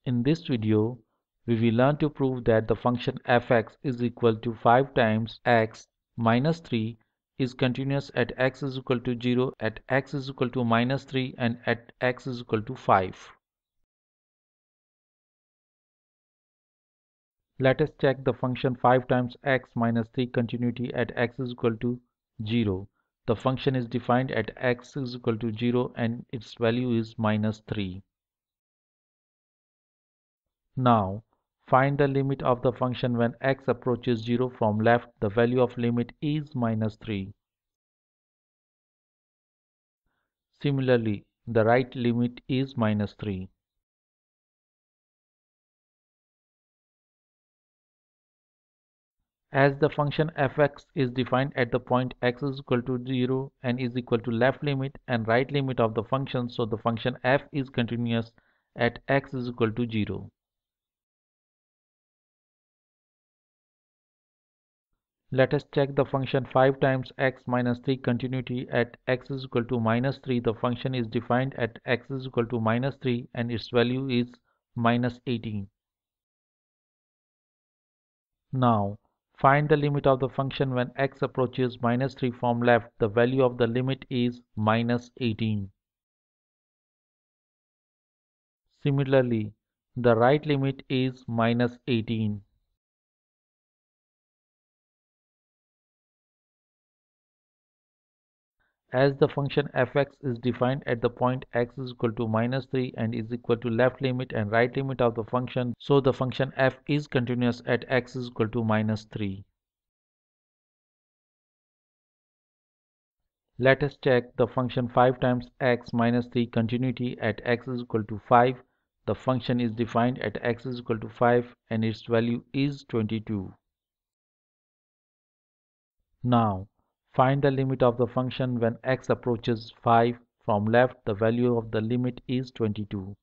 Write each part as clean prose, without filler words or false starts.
In this video, we will learn to prove that the function fx is equal to 5 times x minus 3 is continuous at x is equal to 0, at x is equal to minus 3, and at x is equal to 5. Let us check the function 5 times x minus 3 continuity at x is equal to 0. The function is defined at x is equal to 0 and its value is minus 3. Now, find the limit of the function when x approaches 0 from left. The value of limit is minus 3. Similarly, the right limit is minus 3. As the function fx is defined at the point x is equal to 0 and is equal to left limit and right limit of the function, so the function f is continuous at x is equal to 0. Let us check the function 5 times x minus 3 continuity at x is equal to minus 3. The function is defined at x is equal to minus 3 and its value is minus 18. Now, find the limit of the function when x approaches minus 3 from left. The value of the limit is minus 18. Similarly, the right limit is minus 18. As the function fx is defined at the point x is equal to minus 3 and is equal to left limit and right limit of the function, so the function f is continuous at x is equal to minus 3. Let us check the function 5 times x minus 3 continuity at x is equal to 5. The function is defined at x is equal to 5 and its value is 22. Now, find the limit of the function when x approaches 5 from left. The value of the limit is 22.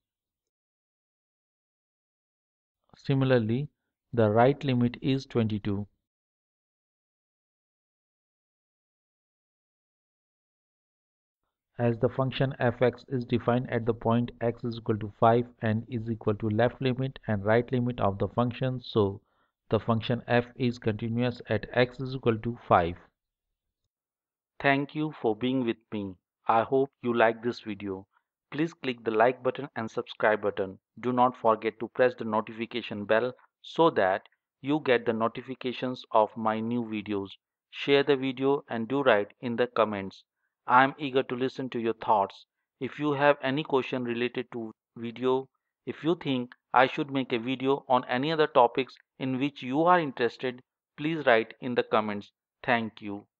Similarly, the right limit is 22. As the function fx is defined at the point x is equal to 5 and is equal to left limit and right limit of the function, so the function f is continuous at x is equal to 5. Thank you for being with me. I hope you like this video. Please click the like button and subscribe button. Do not forget to press the notification bell so that you get the notifications of my new videos. Share the video and do write in the comments. I am eager to listen to your thoughts. If you have any question related to video, if you think I should make a video on any other topics in which you are interested, please write in the comments. Thank you.